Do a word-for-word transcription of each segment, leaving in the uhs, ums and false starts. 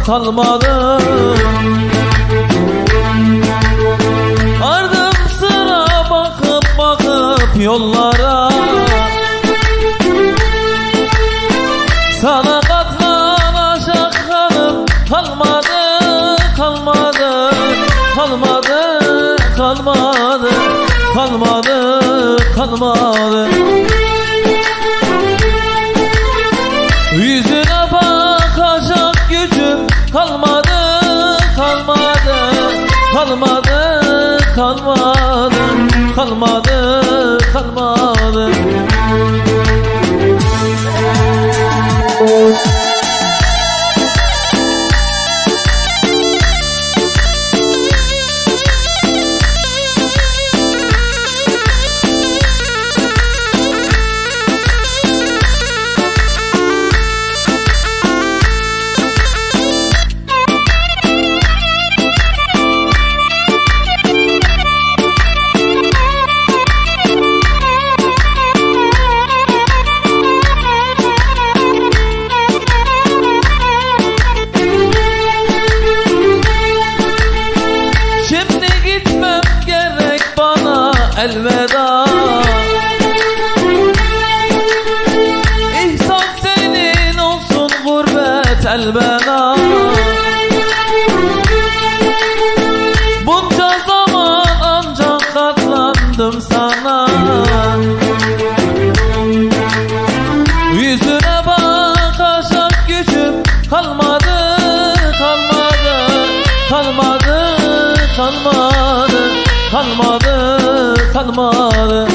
kalmadı. Ardım sıra bakıp bakıp yollara, sana katlanacak halim kalmadı, kalmadı, kalmadı, kalmadı, kalmadı, kalmadı. Yüzüne bakacak gücüm kalmadı, kalmadı, kalmadı, kalmadı, kalmadı, kalmadı. Elveda, İhsan senin olsun gurbet elbena. Bunca zaman ancak katlandım sana, yüzüne bakacak gücüm kalmadı, kalmadı, kalmadı, kalmadı, kalmadı, kalmadı.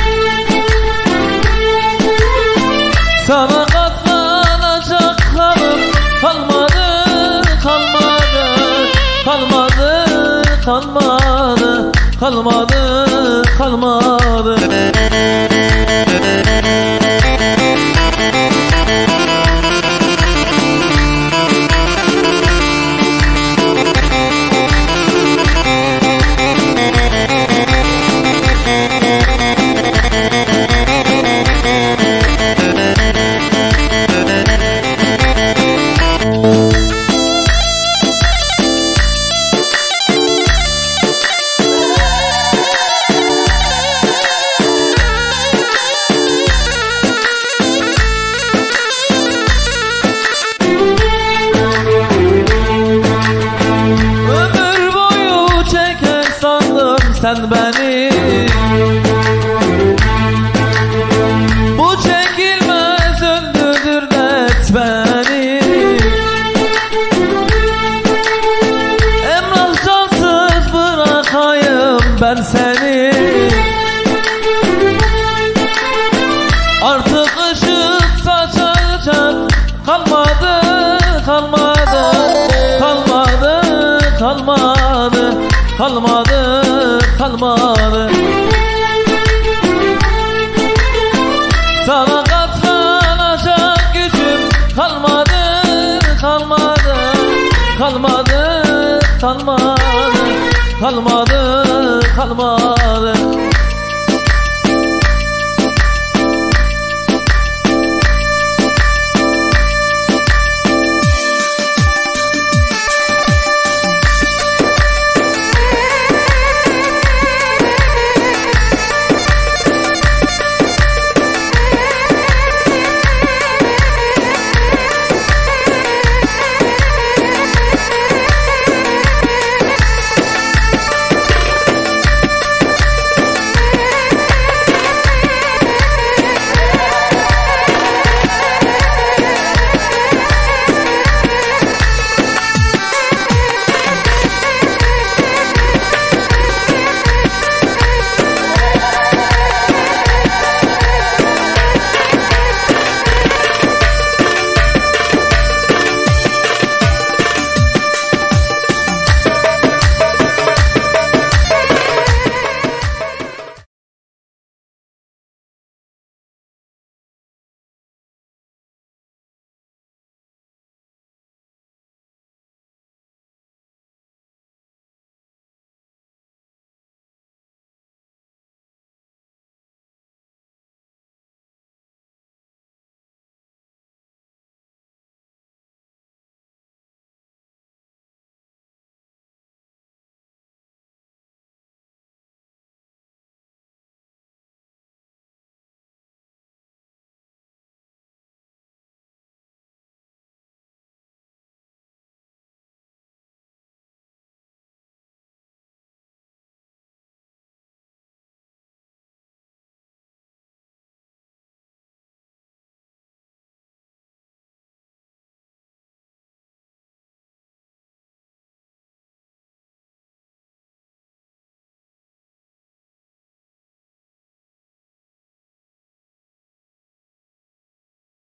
Sana katlanacak halim kalmadı, kalmadı, kalmadı, kalmadı, kalmadı, kalmadı. Sen beni bu çekilmez öldürdür dert beni. Emrah cansız bırakayım ben seni, artık ışık saçacak kalmadı, kalmadı, kalmadı, kalmadı, kalmadı, kalmadı. Sana katlanacak gücüm kalmadı, kalmadı, kalmadı, kalmadı, kalmadı, kalmadı.